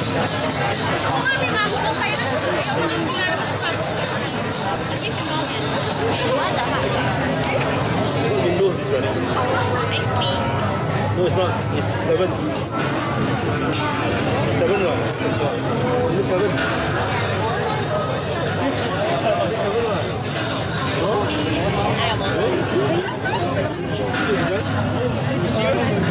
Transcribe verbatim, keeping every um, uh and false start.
Windows is that? X P. No, it's not. It's seven. Seven one. Is it seven? Seven one. No?